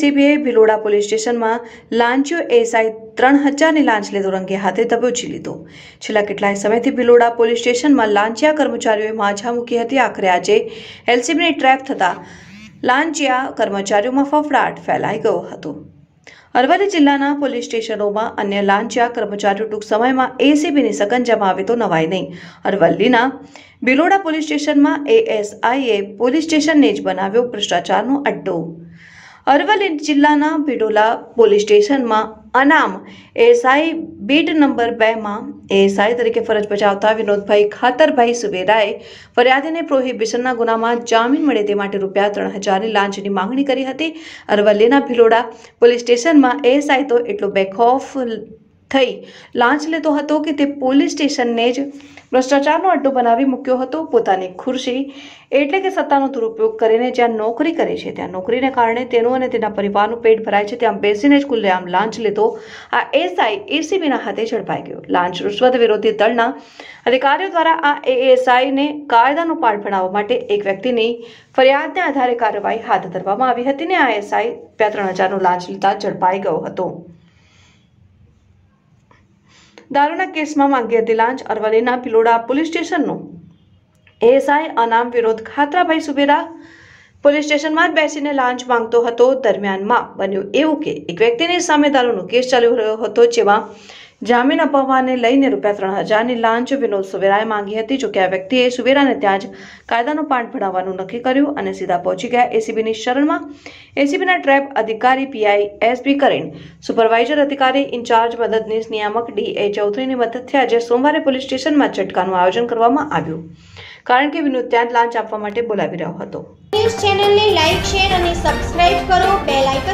એસીબીએ Bhiloda police સ્ટેશનમાં લાંચિયો SI 3000ની લાંચ લેતો રંગે હાથે દબોચી લીધો। છેલ્લા કેટલાય સમયથી ભિલોડા પોલીસ સ્ટેશનમાં લાંચિયા કર્મચારીઓએ માઝા મૂકી હતી। આખરે આજે એલસીબીની ટ્રેપ થતા લાંચિયા કર્મચારીઓમાં ફફડાટ ફેલાઈ ગયો હતો। અરવલ્લી જિલ્લાના પોલીસ સ્ટેશનોમાં અન્ય લાંચિયા કર્મચારીઓ ટૂંક સમયમાં એસીબીની સકંજામાં આવે તો નવાઈ નહીં। અરવલ્લીના ભિલોડા પોલીસ સ્ટેશનમાં એએસઆઈએ પોલીસ સ્ટેશનને જ બનાવ્યો ભ્રષ્ટાચારનો અડ્ડો। અરવલ્લી જિલ્લાના ભિલોડા પોલીસ સ્ટેશનમાં અનામ એએસઆઈ બીટ નંબર 2 માં એએસઆઈ તરીકે ફરજ બજાવતા વિનોદભાઈ ખાતરભાઈ સુવેરાએ ફરિયાદીને પ્રોહિબિશનના ગુનામાં જામીન મળે તે માટે ₹3000ની લાંચની માંગણી કરી હતી। અરવલ્લીના ભિલોડા પોલીસ સ્ટેશનમાં એએસઆઈ તો એટલો બેખૌફ થઈ લાંચ લેતો હતો કે તે પોલીસ સ્ટેશનને જ ભ્રષ્ટાચારનો અડ્ડો બનાવી મૂક્યો હતો। પોતાની ખુરશી એટલે કે સત્તાનો દુરુપયોગ કરીને જ્યાં નોકરી કરે છે ત્યાં નોકરીને કારણે તેનું અને તેના પરિવારનું પેટ ભરાય છે ત્યાં બેસીને જ ખુલ્લેઆમ લાંચ લેતો આ એએસઆઈ એસીબીના હાથે ઝડપાઈ ગયો। લાંચ રૂશ્વત વિરોધી દળના અધિકારીઓ દ્વારા આ એએસઆઈને કાયદાનો પાઠ ભણાવવા માટે એક વ્યક્તિની ફરિયાદને આધારે કાર્યવાહી હાથ ધરવામાં આવી હતી ને આ એએસઆઈ 3000નું લાંચ લેતા ઝડપાઈ ગયો હતો। દારૂના કેસમાં માંગી હતી લાંચ। અરવલ્લીના ભિલોડા પોલીસ સ્ટેશનનો એએસઆઈ અનામ વિનોદ ખાતરભાઈ સુવેરા પોલીસ સ્ટેશનમાં જ બેસીને લાંચ માંગતો હતો। દરમિયાનમાં બન્યું એવું કે એક વ્યક્તિની સામે દારૂનો કેસ ચાલી રહ્યો હતો જેમાં જામીન અપાવવાને લઈને ₹3000ની લાંચ વિનોદ સુવેરાએ માંગી હતી। જોકે આ વ્યક્તિએ સુવેરાને ત્યાં જ કાયદાનો પાઠ ભણાવવાનું નક્કી કર્યું અને સીધા પહોંચી ગયા એસીબીની શરણમાં। એસીબીના ટ્રેપ અધિકારી પીઆઈ એસબી કરેણ, સુપરવાઇઝર અધિકારી ઇન્ચાર્જ મદદનીશ નિયામક ડીએ ચૌધરીની મદદથી આજે સોમવારે પોલીસ સ્ટેશનમાં ઝટકાનું આયોજન કરવામાં આવ્યું કારણ કે વિનોદ ત્યાં લાંચ આપવા માટે બોલાવી રહ્યો હતો। ન્યૂઝ ચેનલને લાઇક, શેર અને સબસ્ક્રાઇબ કરો। Bell icon